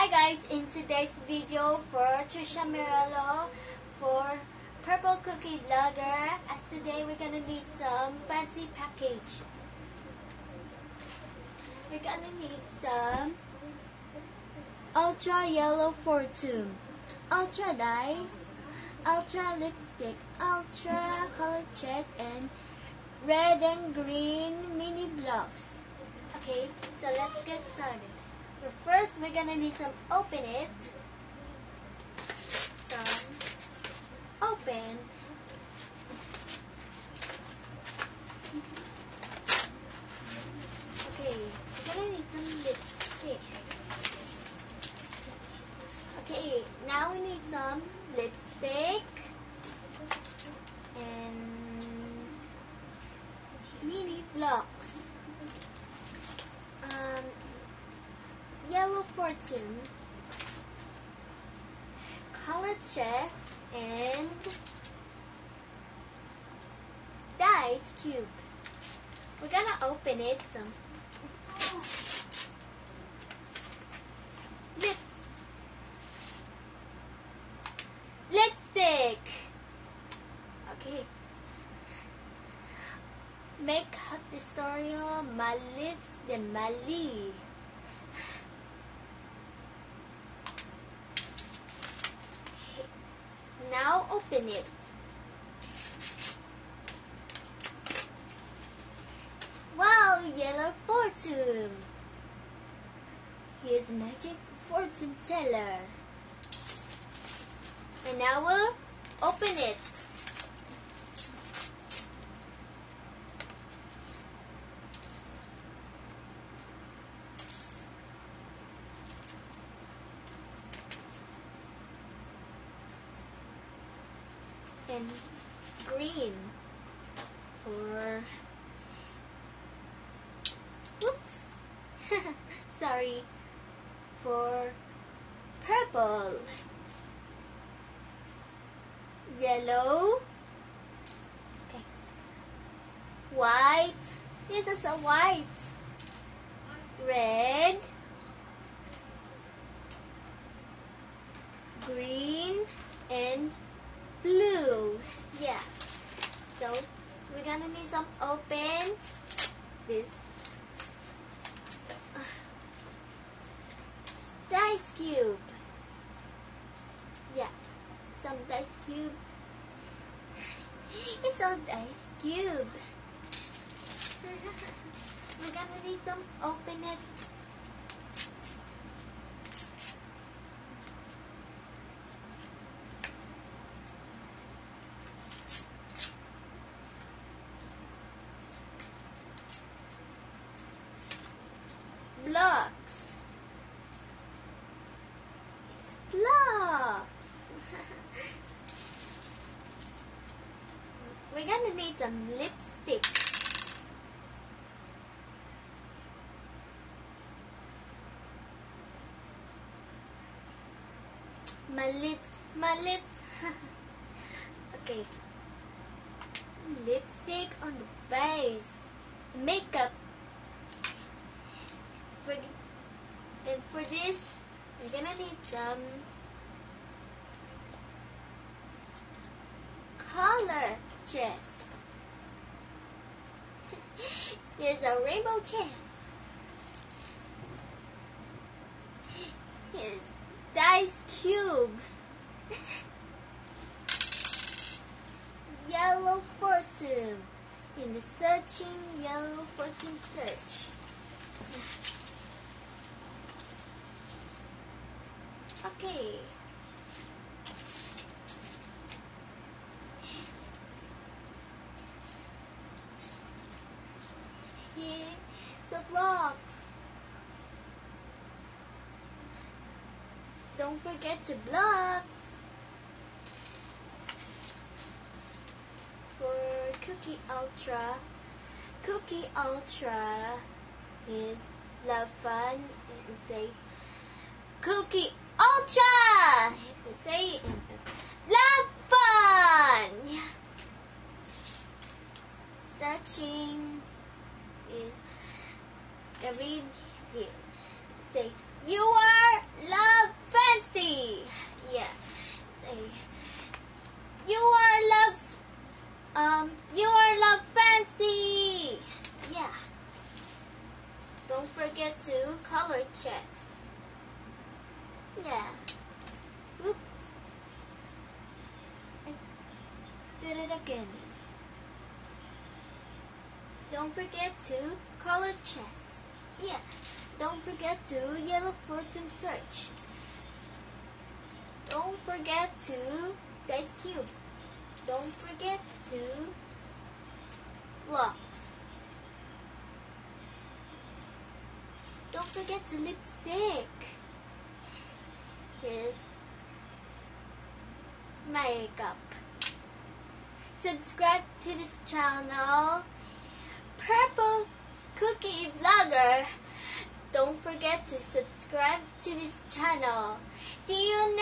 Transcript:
Hi guys, in today's video for Trisha Mirello for Purple Cookie Vlogger, as today we're gonna need some fancy package. We're gonna need some Ultra Yellow Fortune, Ultra Dice, Ultra Lipstick, Ultra Color Chest, and red and green mini blocks. Okay, so let's get started. But first, we're gonna need some open it. Some open. Okay, we're gonna need some lipstick. Okay, now we need some lipstick and mini blocks. Yellow Fortune, Color Chest, and Dice Cube. We're gonna open it some lipstick. Okay. Makeup Tutorial Malips de Mali. Now open it. Wow, Yellow Fortune. Here's Magic Fortune Teller. And now we'll open it. And green for sorry, for purple, yellow, okay, white, this is a white, red, green, and blue. Yeah, so we're gonna need some open this dice cube. Yeah, some dice cube. It's a dice cube. We're gonna need some open it. Blocks. It's blocks. We're gonna need some lipstick. My lips. Okay. Lipstick on the base. Makeup. And for this, we're gonna need some color chest. There's a rainbow chest. Here's dice cube. Yellow Fortune. In the searching Yellow Fortune search. Okay. Here's the blocks. Don't forget the blocks. For Cookie Ultra is love fun. You say Cookie Ultra. You say love fun. Searching is every say you are love color chess. Yeah. Oops. I did it again. Don't forget to color chess. Yeah. Don't forget to yellow fruits and search. Don't forget to dice cube. Don't forget to blocks. Don't forget to lipstick. Here's makeup. Subscribe to this channel, Purple Cookie Vlogger. Don't forget to subscribe to this channel. See you